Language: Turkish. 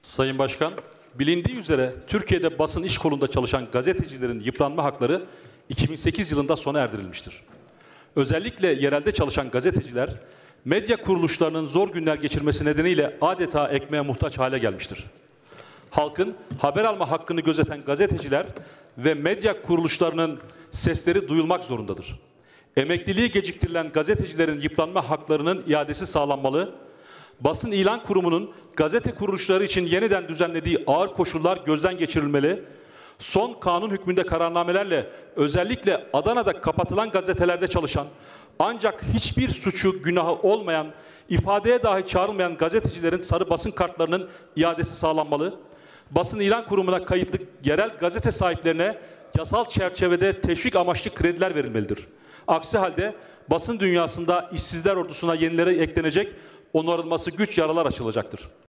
Sayın Başkan, bilindiği üzere Türkiye'de basın iş kolunda çalışan gazetecilerin yıpranma hakları 2008 yılında sona erdirilmiştir. Özellikle yerelde çalışan gazeteciler, medya kuruluşlarının zor günler geçirmesi nedeniyle adeta ekmeğe muhtaç hale gelmiştir. Halkın haber alma hakkını gözeten gazeteciler ve medya kuruluşlarının sesleri duyulmak zorundadır. Emekliliği geciktirilen gazetecilerin yıpranma haklarının iadesi sağlanmalı, Basın İlan Kurumu'nun gazete kuruluşları için yeniden düzenlediği ağır koşullar gözden geçirilmeli, son kanun hükmünde kararnamelerle özellikle Adana'da kapatılan gazetelerde çalışan ancak hiçbir suçu günahı olmayan, ifadeye dahi çağrılmayan gazetecilerin sarı basın kartlarının iadesi sağlanmalı, Basın İlan Kurumu'na kayıtlı yerel gazete sahiplerine yasal çerçevede teşvik amaçlı krediler verilmelidir. Aksi halde basın dünyasında işsizler ordusuna yenileri eklenecek, onarılması güç yaralar açılacaktır.